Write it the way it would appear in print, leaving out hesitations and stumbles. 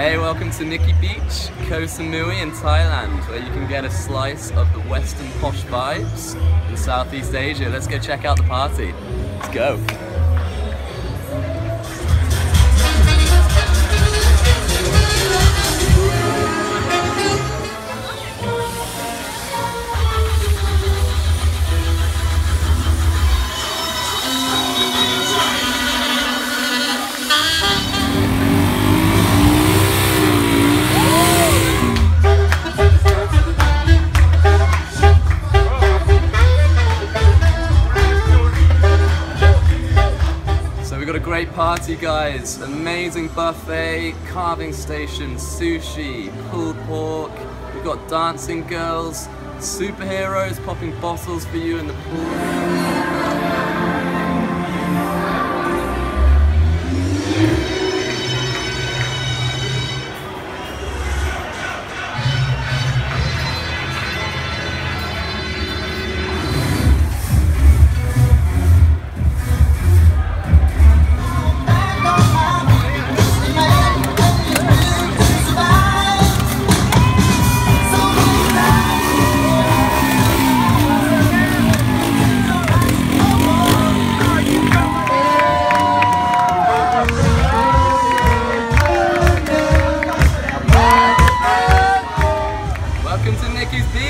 Hey, welcome to Nikki Beach, Koh Samui in Thailand, where you can get a slice of the Western posh vibes in Southeast Asia. Let's go check out the party. Let's go. We've got a great party, guys. Amazing buffet, carving station, sushi, pulled pork. We've got dancing girls, superheroes popping bottles for you in the pool. Welcome to Nikki's Beach.